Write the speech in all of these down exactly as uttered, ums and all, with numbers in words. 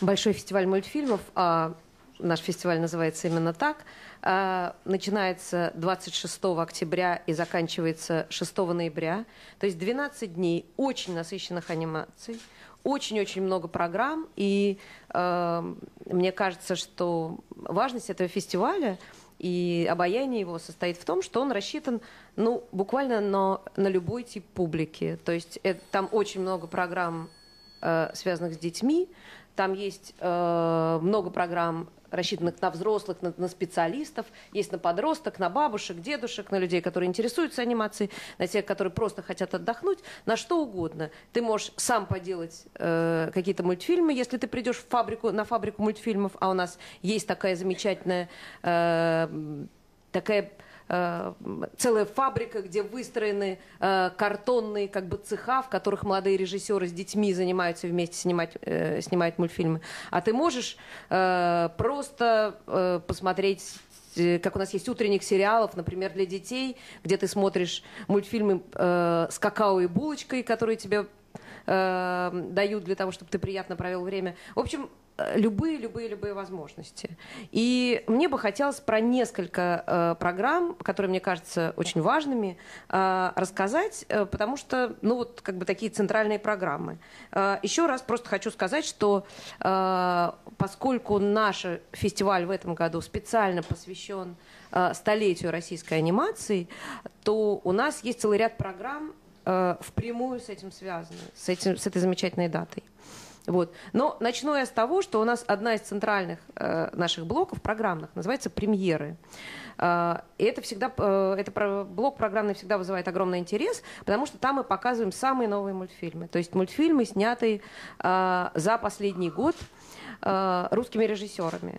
большой фестиваль мультфильмов, а наш фестиваль называется именно так, начинается двадцать шестого октября и заканчивается шестого ноября. То есть двенадцать дней очень насыщенных анимаций, очень-очень много программ. И э, мне кажется, что важность этого фестиваля и обаяние его состоит в том, что он рассчитан, ну, буквально на, на любой тип публики. То есть это, там очень много программ, э, связанных с детьми. Там есть э, много программ, рассчитанных на взрослых, на, на специалистов. Есть на подросток, на бабушек, дедушек, на людей, которые интересуются анимацией, на тех, которые просто хотят отдохнуть, на что угодно. Ты можешь сам поделать э, какие-то мультфильмы, если ты придешь в фабрику, на фабрику мультфильмов, а у нас есть такая замечательная, э, такая... целая фабрика, где выстроены э, картонные как бы цеха, в которых молодые режиссеры с детьми занимаются вместе снимать, э, снимают мультфильмы. А ты можешь э, просто э, посмотреть, э, как у нас есть утренних сериалов, например, для детей, где ты смотришь мультфильмы э, с какао и булочкой, которые тебе э, дают для того, чтобы ты приятно провел время. В общем, любые, любые, любые возможности. И мне бы хотелось про несколько э, программ, которые мне кажутся очень важными, э, рассказать, э, потому что, ну вот, как бы такие центральные программы. Э, еще раз просто хочу сказать, что э, поскольку наш фестиваль в этом году специально посвящен э, столетию российской анимации, то у нас есть целый ряд программ э, впрямую с этим связаны, с, этим, с этой замечательной датой. Вот. Но начну я с того, что у нас одна из центральных э, наших блоков программных называется «Премьеры». Э, и это всегда, э, это про, блок программный всегда вызывает огромный интерес, потому что там мы показываем самые новые мультфильмы. То есть мультфильмы, снятые э, за последний год э, русскими режиссерами.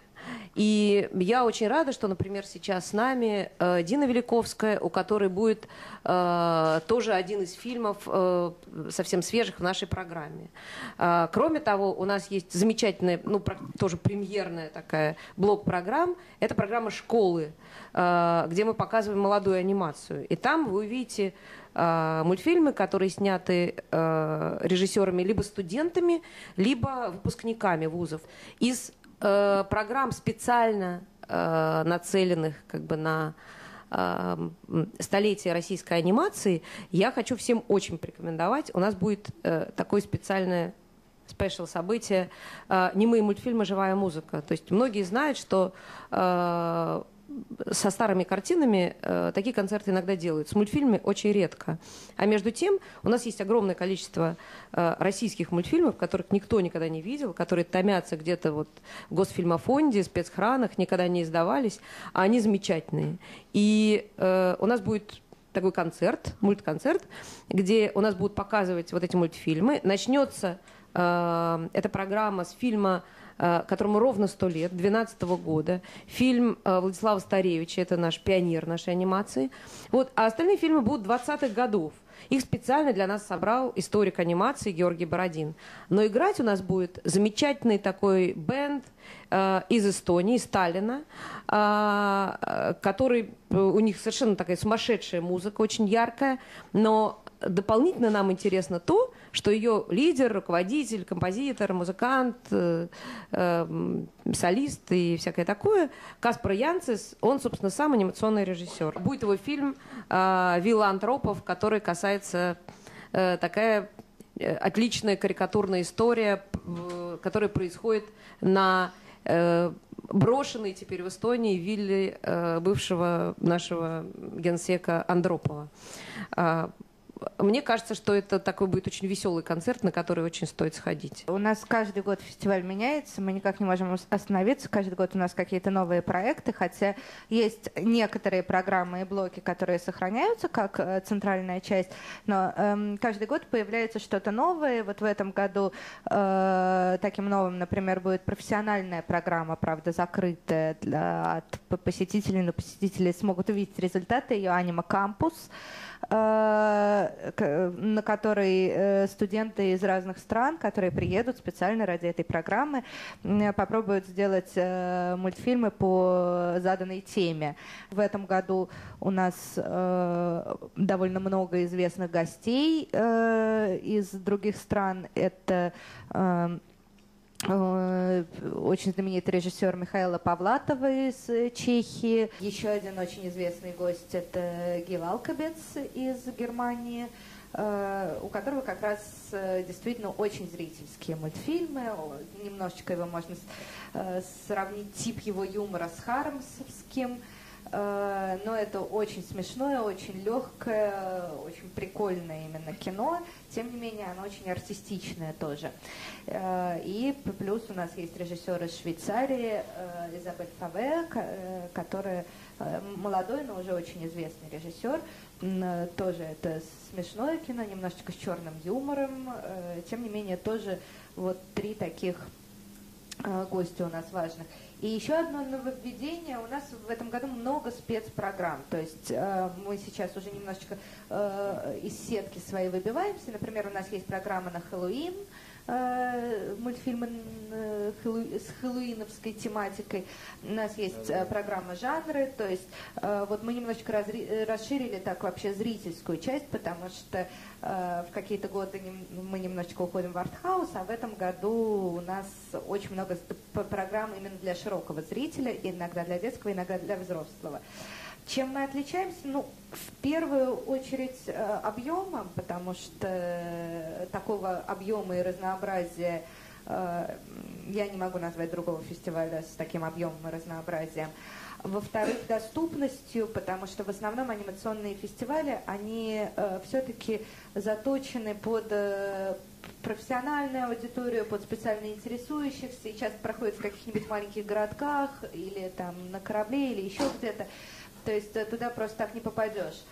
И я очень рада, что, например, сейчас с нами э, Дина Великовская, у которой будет э, тоже один из фильмов э, совсем свежих в нашей программе. Э, кроме того, у нас есть замечательная, ну, про, тоже премьерная такая блок программ. Это программа «Школы», э, где мы показываем молодую анимацию. И там вы увидите э, мультфильмы, которые сняты э, режиссерами либо студентами, либо выпускниками вузов из программ, специально э, нацеленных как бы на э, столетие российской анимации, я хочу всем очень порекомендовать. У нас будет э, такое специальное спешл событие э, «Немые мультфильмы. Живая музыка». То есть многие знают, что э, со старыми картинами э, такие концерты иногда делают. С мультфильмами очень редко. А между тем у нас есть огромное количество э, российских мультфильмов, которых никто никогда не видел, которые томятся где-то вот в Госфильмофонде, спецхранах, никогда не издавались, а они замечательные. И э, у нас будет такой концерт, мультконцерт, где у нас будут показывать вот эти мультфильмы. Начнется э, эта программа с фильма, которому ровно сто лет, две тысячи двенадцатого года. Фильм Владислава Старевича, это наш пионер нашей анимации. Вот, а остальные фильмы будут двадцатых годов. Их специально для нас собрал историк анимации Георгий Бородин. Но играть у нас будет замечательный такой бенд э, из Эстонии, из Таллина, э, который, у них совершенно такая сумасшедшая музыка, очень яркая, но дополнительно нам интересно то, что ее лидер, руководитель, композитор, музыкант, э, э, солист и всякое такое, Каспар Янцис, он, собственно, сам анимационный режиссер. Будет его фильм э, «Вилла Антропов», который касается э, такая отличная карикатурная история, э, которая происходит на э, брошенной теперь в Эстонии вилле э, бывшего нашего генсека Андропова. Э, Мне кажется, что это такой будет очень веселый концерт, на который очень стоит сходить. У нас каждый год фестиваль меняется, мы никак не можем остановиться. Каждый год у нас какие-то новые проекты, хотя есть некоторые программы и блоки, которые сохраняются как э, центральная часть, но э, каждый год появляется что-то новое. Вот в этом году э, таким новым, например, будет профессиональная программа, правда, закрытая для, от посетителей, но посетители смогут увидеть результаты ее «Анима Кампус», на которой студенты из разных стран, которые приедут специально ради этой программы, попробуют сделать мультфильмы по заданной теме. В этом году у нас довольно много известных гостей из других стран. Это очень знаменитый режиссер Михаила Павлатова из Чехии. Еще один очень известный гость — это Гил Алкабец из Германии, у которого как раз действительно очень зрительские мультфильмы. Немножечко его можно сравнить, тип его юмора с хармсовским. Но это очень смешное, очень легкое, очень прикольное именно кино. Тем не менее, оно очень артистичное тоже. И плюс у нас есть режиссер из Швейцарии Изабель Фаве, которая молодой, но уже очень известный режиссер. Тоже это смешное кино, немножечко с черным юмором. Тем не менее, тоже вот три таких гостя у нас важных. И еще одно нововведение. У нас в этом году много спецпрограмм. То есть э, мы сейчас уже немножечко э, из сетки своей выбиваемся. Например, у нас есть программа на Хэллоуин, э, мультфильмы э, хэллоу... с хэллоуиновской тематикой. У нас есть э, программа жанры. То есть э, вот мы немножечко разри... расширили так вообще зрительскую часть, потому что э, в какие-то годы нем... мы немножечко уходим в артхаус, а в этом году у нас очень много программ именно для широкого зрителя, иногда для детского, иногда для взрослого. Чем мы отличаемся? Ну, в первую очередь объемом, потому что такого объема и разнообразия я не могу назвать другого фестиваля с таким объемом и разнообразием. Во-вторых, доступностью, потому что в основном анимационные фестивали, они э, все-таки заточены под э, профессиональную аудиторию, под специально интересующихся, и часто проходят в каких-нибудь маленьких городках, или там на корабле, или еще где-то. То есть э, туда просто так не попадешь.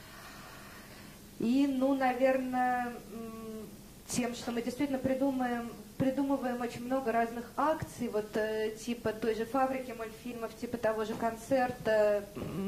И, ну, наверное, тем, что мы действительно придумаем, придумываем очень много разных акций, вот э, типа той же фабрики мультфильмов, типа того же концерта,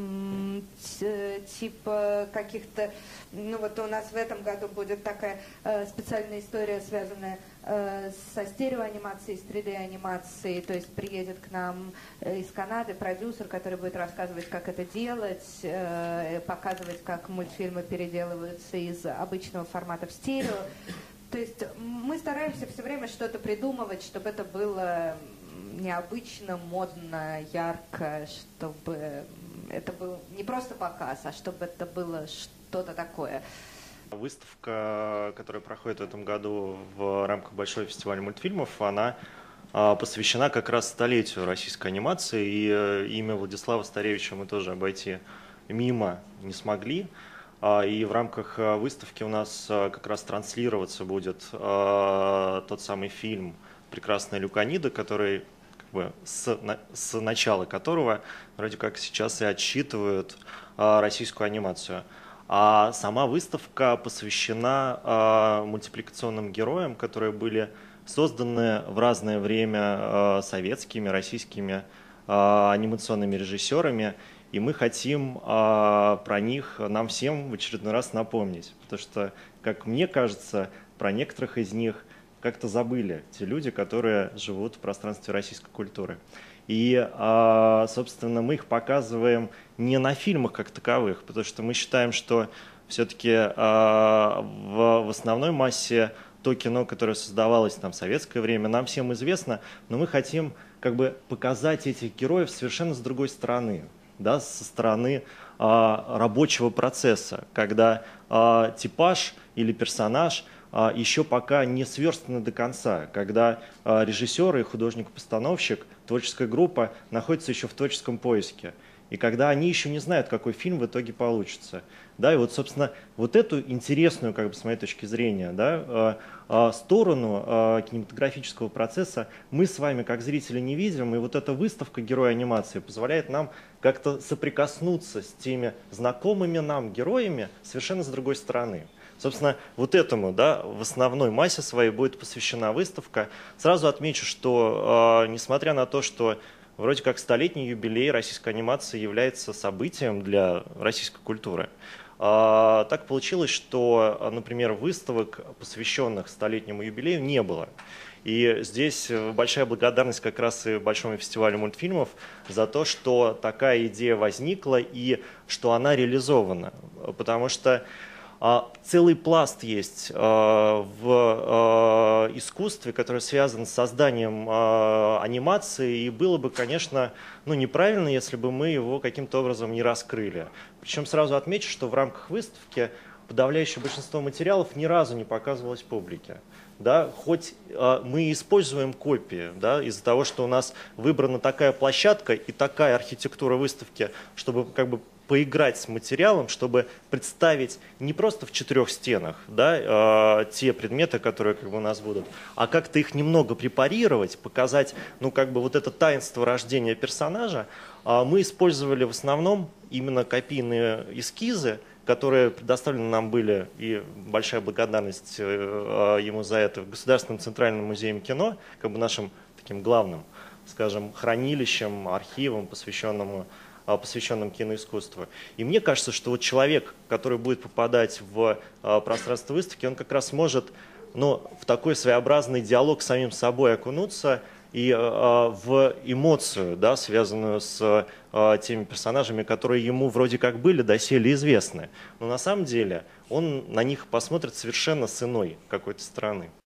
э, типа каких-то, ну вот у нас в этом году будет такая э, специальная история, связанная э, со стереоанимацией, с три дэ-анимацией, то есть приедет к нам э, из Канады продюсер, который будет рассказывать, как это делать, э, показывать, как мультфильмы переделываются из обычного формата в стерео. То есть мы стараемся все время что-то придумывать, чтобы это было необычно, модно, ярко, чтобы это был не просто показ, а чтобы это было что-то такое. Выставка, которая проходит в этом году в рамках Большого фестиваля мультфильмов, она посвящена как раз столетию российской анимации, и имя Владислава Старевича мы тоже обойти мимо не смогли. И в рамках выставки у нас как раз транслироваться будет тот самый фильм «Прекрасная Люканида», который, как бы, с, с начала которого вроде как сейчас и отсчитывают российскую анимацию. А сама выставка посвящена мультипликационным героям, которые были созданы в разное время советскими, российскими анимационными режиссерами. И мы хотим а, про них нам всем в очередной раз напомнить, потому что, как мне кажется, про некоторых из них как-то забыли те люди, которые живут в пространстве российской культуры. И, а, собственно, мы их показываем не на фильмах как таковых, потому что мы считаем, что все-таки а, в, в основной массе то кино, которое создавалось там, в советское время, нам всем известно, но мы хотим как бы показать этих героев совершенно с другой стороны. Да, со стороны а, рабочего процесса, когда а, типаж или персонаж а, еще пока не сверстаны до конца, когда а, режиссер и художник-постановщик, творческая группа находятся еще в творческом поиске, и когда они еще не знают, какой фильм в итоге получится. Да, и вот, собственно, вот эту интересную, как бы, с моей точки зрения, да, сторону кинематографического процесса мы с вами, как зрители, не видим, и вот эта выставка «Герои анимации» позволяет нам как-то соприкоснуться с теми знакомыми нам героями совершенно с другой стороны. Собственно, вот этому, да, в основной массе своей будет посвящена выставка. Сразу отмечу, что, несмотря на то, что вроде как столетний юбилей российской анимации является событием для российской культуры, так получилось, что, например, выставок, посвященных столетнему юбилею, не было. И здесь большая благодарность как раз и Большому фестивалю мультфильмов за то, что такая идея возникла и что она реализована. Потому что Целый пласт есть в искусстве, который связан с созданием анимации, и было бы, конечно, ну, неправильно, если бы мы его каким-то образом не раскрыли. Причем сразу отмечу, что в рамках выставки подавляющее большинство материалов ни разу не показывалось публике. Да, хоть э, мы используем копии, да, из-за того, что у нас выбрана такая площадка и такая архитектура выставки, чтобы как бы поиграть с материалом, чтобы представить не просто в четырех стенах, да, э, те предметы, которые как бы у нас будут, а как-то их немного препарировать, показать, ну, как бы вот это таинство рождения персонажа. Э, мы использовали в основном именно копийные эскизы, которые предоставлены нам были, и большая благодарность э, ему за это, в Государственном центральном музее кино, как бы нашим таким главным, скажем, хранилищем, архивом, посвященному посвященным киноискусству. И мне кажется, что вот человек, который будет попадать в пространство выставки, он как раз может, ну, в такой своеобразный диалог с самим собой окунуться и э, в эмоцию, да, связанную с э, теми персонажами, которые ему вроде как были доселе известны. Но на самом деле он на них посмотрит совершенно с иной какой-то стороны.